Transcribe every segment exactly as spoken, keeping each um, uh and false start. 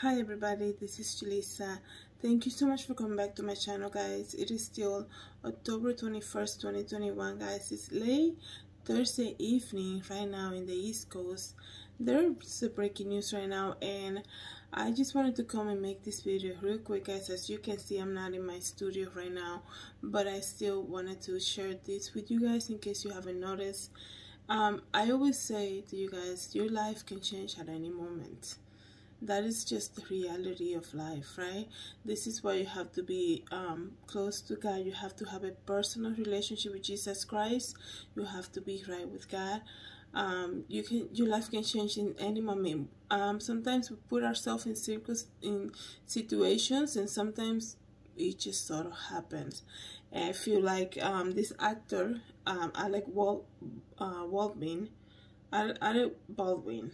Hi everybody, this is Julissa. Thank you so much for coming back to my channel, guys. It is still October twenty-first, twenty twenty-one, guys. It's late Thursday evening right now in the East Coast. There's a breaking news right now, and I just wanted to come and make this video real quick, guys. As you can see, I'm not in my studio right now, but I still wanted to share this with you guys in case you haven't noticed. Um, I always say to you guys, your life can change at any moment. That is just the reality of life, right? This is why you have to be um, close to God. You have to have a personal relationship with Jesus Christ. You have to be right with God. Um, you can, your life can change in any moment. Um, sometimes we put ourselves in circles, in situations, and sometimes it just sort of happens. And I feel like um, this actor, um, Alec Wal uh, Baldwin, Alec Baldwin,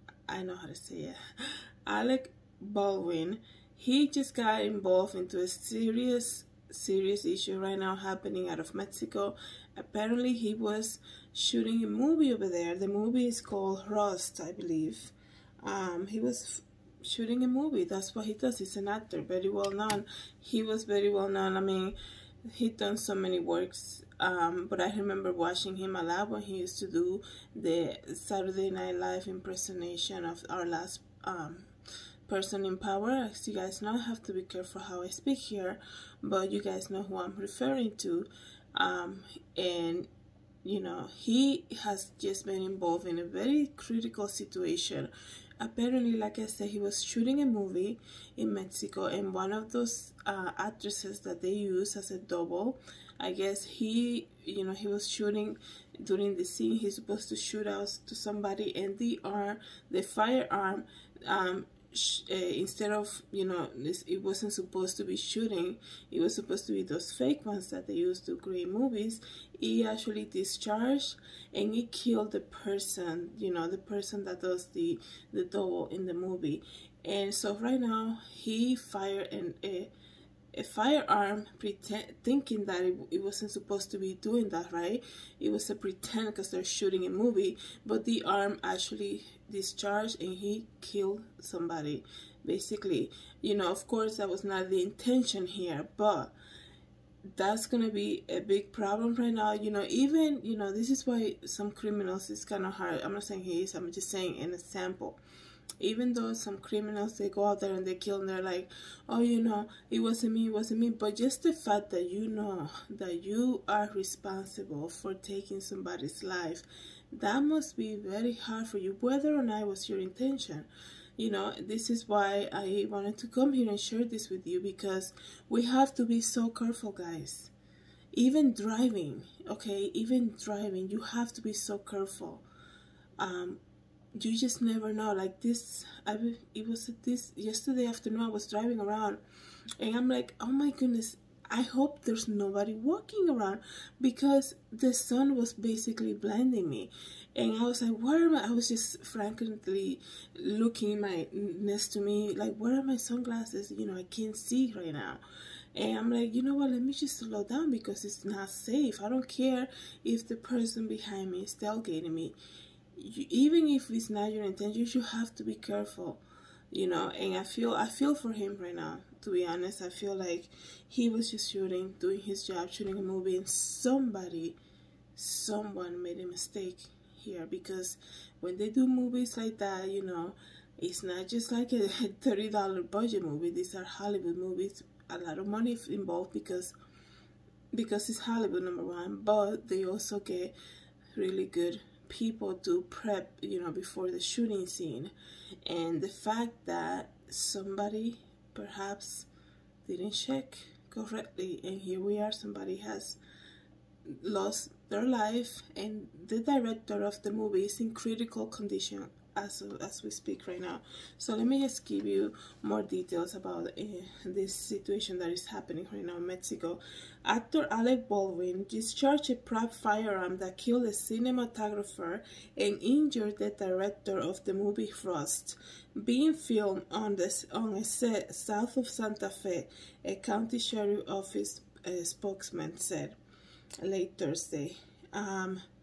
I know how to say it. Alec Baldwin, he just got involved into a serious, serious issue right now happening out of Mexico. Apparently, he was shooting a movie over there. The movie is called Rust, I believe. Um, he was shooting a movie. That's what he does. He's an actor, very well known. He was very well known. I mean, he'd done so many works. Um, but I remember watching him a lot when he used to do the Saturday Night Live impersonation of our last um, person in power. As you guys know, I have to be careful how I speak here, but you guys know who I'm referring to. Um, and, you know, he has just been involved in a very critical situation. Apparently, like I said, he was shooting a movie in Mexico, and one of those uh, actresses that they use as a double, I guess he, you know, he was shooting during the scene. He's supposed to shoot out to somebody, and the arm, the firearm, um, sh uh, instead of, you know, this, it wasn't supposed to be shooting. It was supposed to be those fake ones that they use to create movies. He actually discharged, and he killed the person, you know, the person that does the the double in the movie. And so right now he fired an a a firearm, pretend thinking that it, it wasn't supposed to be doing that, right? It was a pretend because they're shooting a movie, but the arm actually discharged and he killed somebody, basically. You know, of course that was not the intention here, but that's gonna be a big problem right now. You know, even, you know, this is why some criminals, it's kind of hard. I'm not saying he is, I'm just saying an example. Even though some criminals, they go out there and they kill, and they're like, oh, you know, it wasn't me, it wasn't me. But just the fact that you know that you are responsible for taking somebody's life, that must be very hard for you, whether or not it was your intention. You know, this is why I wanted to come here and share this with you, because we have to be so careful, guys. Even driving, okay, even driving, you have to be so careful. Um, you just never know. Like this, I it was this yesterday afternoon. I was driving around, and I'm like, oh my goodness, I hope there's nobody walking around, because the sun was basically blinding me. And I was like, where am I? I was just frankly looking my next to me, like, where are my sunglasses? You know, I can't see right now. And I'm like, you know what, let me just slow down, because it's not safe. I don't care if the person behind me is tailgating me. You, even if it's not your intention, you have to be careful, you know. And I feel I feel for him right now, to be honest. I feel like he was just shooting, doing his job, shooting a movie, and somebody, someone made a mistake here. Because when they do movies like that, you know, it's not just like a thirty dollar budget movie. These are Hollywood movies, a lot of money involved, because because it's Hollywood, number one, but they also get really good people to prep, you know, before the shooting scene. And the fact that somebody perhaps didn't check correctly, and here we are, somebody has lost their life, and the director of the movie is in critical condition as as we speak right now. So let me just give you more details about uh, this situation that is happening right now in Mexico. Actor Alec Baldwin discharged a prop firearm that killed a cinematographer and injured the director of the movie Rust, being filmed on this on a set south of Santa Fe, a county sheriff office uh, spokesman said late Thursday. Um,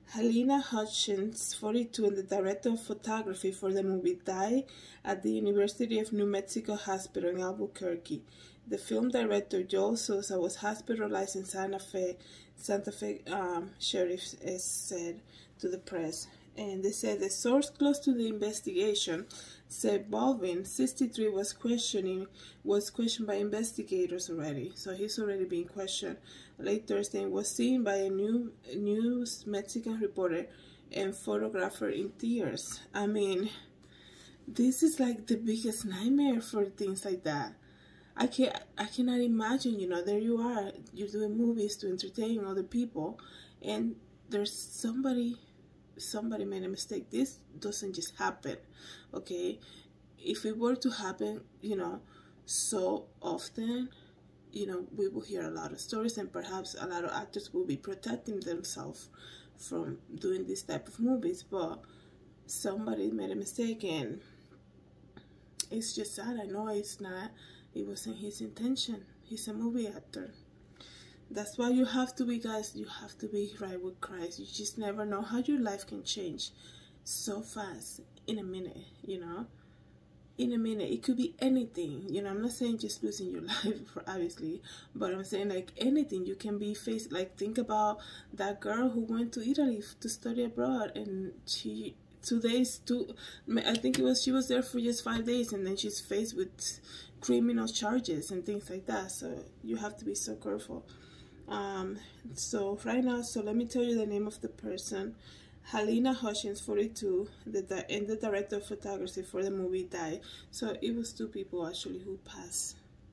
Halyna Hutchins, forty-two, and the director of photography for the movie, died at the University of New Mexico Hospital in Albuquerque. The film director, Joel Souza, was hospitalized in Santa Fe. Santa Fe um, sheriff said to the press. And they said the source close to the investigation said Baldwin, sixty-three, was questioning was questioned by investigators already. So he's already being questioned. Late Thursday, and was seen by a new news Mexican reporter and photographer in tears. I mean, this is like the biggest nightmare for things like that. I can't I cannot imagine, you know, there you are, you're doing movies to entertain other people, and there's somebody somebody made a mistake. This doesn't just happen, okay? If it were to happen, you know, so often, you know, we will hear a lot of stories, and perhaps a lot of actors will be protecting themselves from doing this type of movies. But somebody made a mistake, and it's just sad. I know it's not, it wasn't his intention. He's a movie actor. That's why you have to be, guys, you have to be right with Christ. You just never know how your life can change so fast in a minute, you know. In a minute, it could be anything, you know. I'm not saying just losing your life, obviously, but I'm saying like anything. You can be faced, like, think about that girl who went to Italy to study abroad, and she two days two I think it was she was there for just five days, and then she's faced with criminal charges and things like that. So you have to be so careful. Um so right now, so let me tell you the name of the person. Halyna Hutchins, forty-two, the, and the director of photography for the movie, died. So it was two people actually who passed.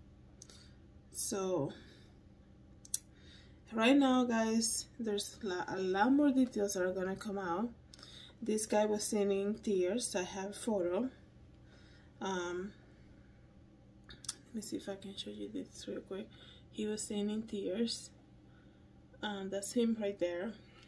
So right now, guys, there's a lot more details that are gonna come out. This guy was seen in tears. I have a photo. Um, let me see if I can show you this real quick. He was seen in tears. Um, that's him right there.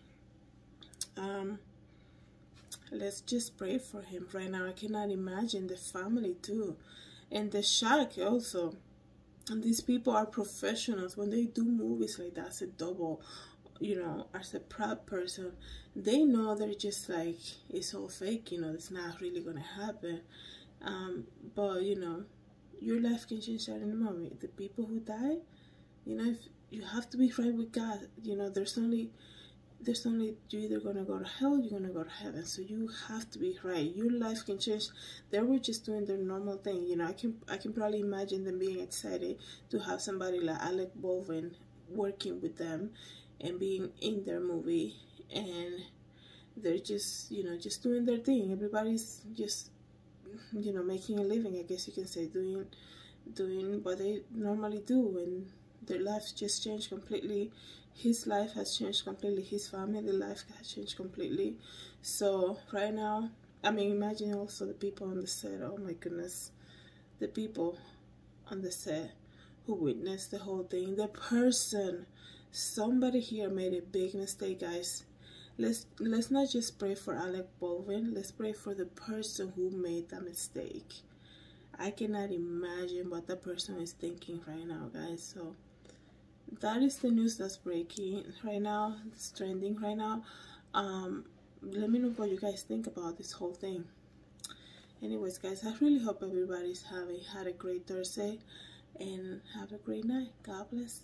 Um, let's just pray for him right now. I cannot imagine the family too, and the shock also. And these people are professionals. When they do movies like that, as a double, you know, as a proud person, they know they're just like, it's all fake, you know, it's not really gonna happen. Um, but you know, your life can change at any moment. The people who die, you know, if you have to be right with God, you know, there's only there's only you're either gonna go to hell, you're gonna go to heaven. So you have to be right. Your life can change. They were just doing their normal thing, you know. I can I can probably imagine them being excited to have somebody like Alec Baldwin working with them and being in their movie, and they're just, you know, just doing their thing. Everybody's just, you know, making a living, I guess you can say, doing doing what they normally do, and their lives just changed completely. His life has changed completely. His family life has changed completely. So right now, I mean, imagine also the people on the set. Oh my goodness, the people on the set who witnessed the whole thing. The person, somebody here made a big mistake, guys. Let's let's not just pray for Alec Baldwin. Let's pray for the person who made that mistake. I cannot imagine what the person is thinking right now, guys. So that is the news that's breaking right now. It's trending right now. Um, let me know what you guys think about this whole thing. Anyways, guys, I really hope everybody's having had a great Thursday and have a great night. God bless.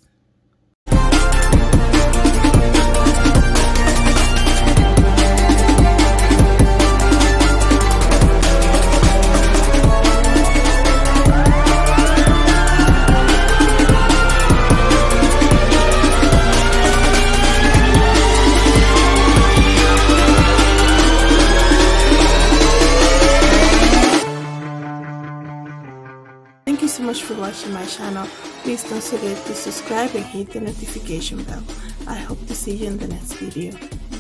Thank you so much for watching my channel. Please don't forget to subscribe and hit the notification bell. I hope to see you in the next video.